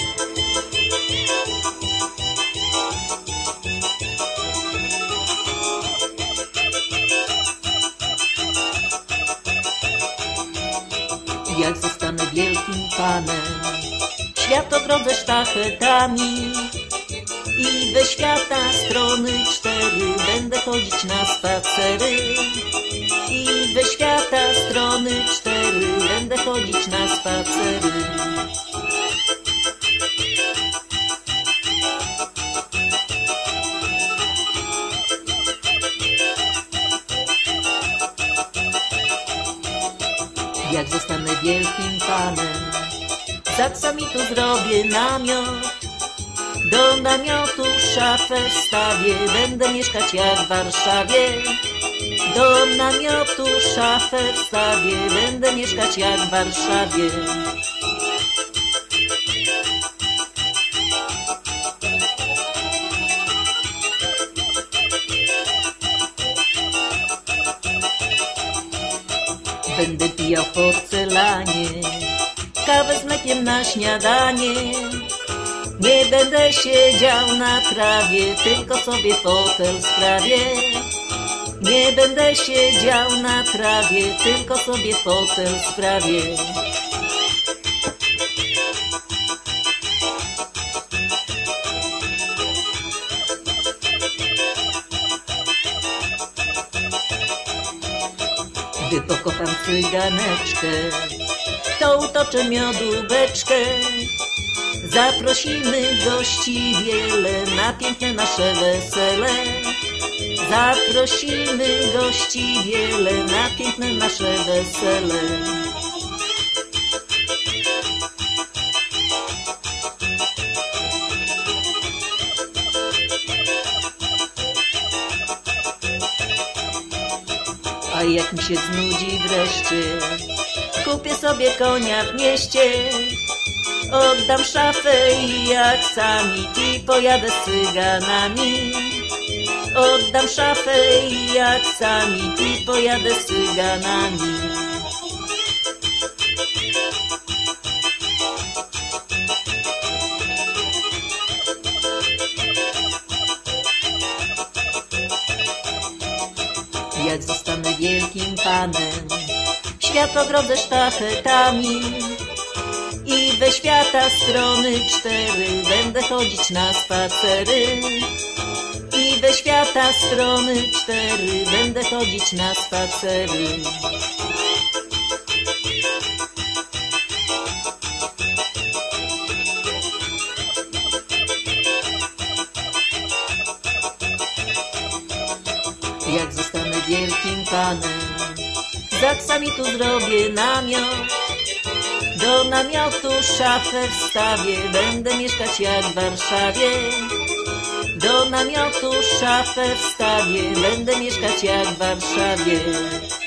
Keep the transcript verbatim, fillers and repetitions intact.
Jak zostanę wielkim panem, świat ogrodzę sztachetami i we świata strony cztery będę chodzić na spacery. I we świata strony cztery będę chodzić na spacery. Jak zostanę wielkim panem, z aksamitu zrobię namiot. Do namiotu szafę wstawię, będę mieszkać jak w Warszawie. Do namiotu szafę wstawię, będę mieszkać jak w Warszawie. Będę pijał w porcelanie, kawę z mlekiem na śniadanie. Nie będę siedział na trawie, tylko sobie fotel sprawię. Nie będę siedział na trawie, tylko sobie fotel sprawię. Gdy pokocham cyganeczkę, to utoczę miodu beczkę. Zaprosimy gości wiele na piękne nasze wesele. Zaprosimy gości wiele na piękne nasze wesele. A jak mi się znudzi wreszcie, kupię sobie konia w mieście. Oddam szafę i aksamit i pojadę z cyganami. Oddam szafę i aksamit i pojadę z cyganami. Jak zostanę wielkim panem, świat ogrodzę sztachetami i we świata strony cztery będę chodzić na spacery. I we świata strony cztery będę chodzić na spacery. Jak zostanę wielkim panem, z aksamitu zrobię namiot. Do namiotu szafę wstawię, będę mieszkać jak w Warszawie. Do namiotu szafę wstawię, będę mieszkać jak w Warszawie.